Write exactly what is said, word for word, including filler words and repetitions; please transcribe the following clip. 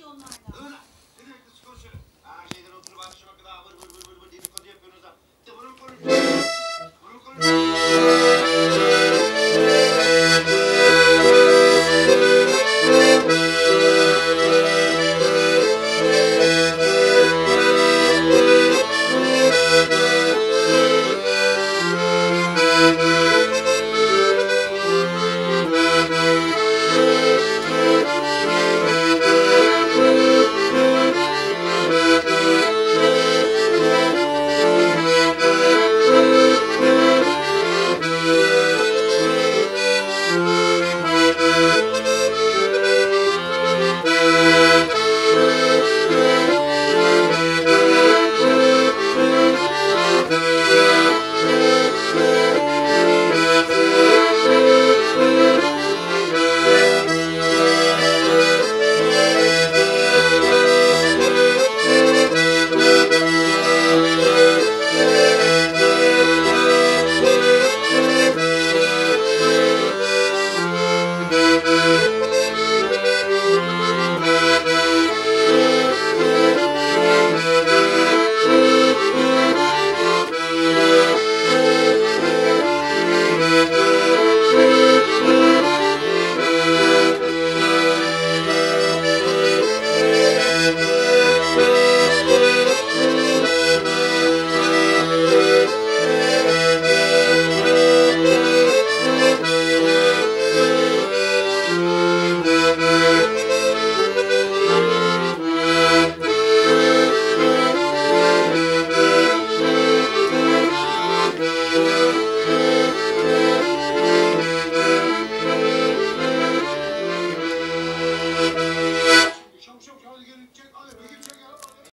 onlardan. Dur lan. Ne demek kız konuşuyor? Her şeyden oturup akşama kadar vır vır vır vır vır dedikodu yapıyorsunuz da. De bunun konuşuyor. Bunun konuşuyor. Çabuk çabuk hadi gelin çek hadi.